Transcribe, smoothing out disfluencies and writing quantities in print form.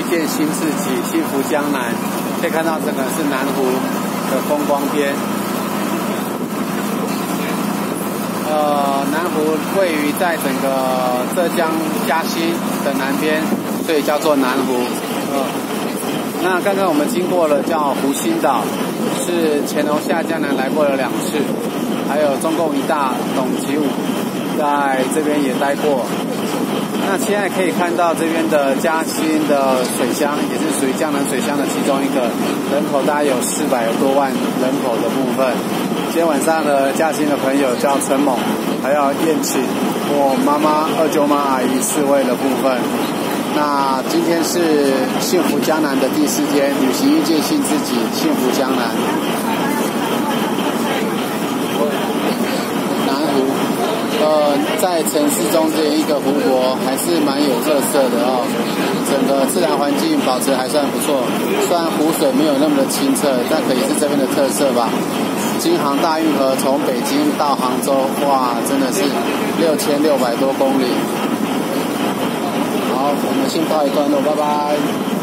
见新自己，幸福江南。可以看到整个是南湖的风光边。南湖位于在整个浙江嘉兴的南边，所以叫做南湖。那刚刚我们经过了叫湖心岛，是乾隆下江南来过了2次，还有中共一大董其武在这边也待过。那现在可以看到这边的嘉兴的水乡，也是属于江南水乡的其中一个，人口大概有400多万人口的部分。今天晚上呢，嘉兴的朋友叫陈猛，还要宴请我妈妈、二舅妈阿姨4位的部分。那今天是幸福江南的第4天，旅行遇见新自己，幸福江南。南湖，在城市中这一个湖泊还是蛮有特色的哦。整个自然环境保持还算不错，虽然湖水没有那么的清澈，但可以是这边的特色吧。京杭大运河从北京到杭州，哇，真的是6600多公里。好，我们先告一段落，拜拜。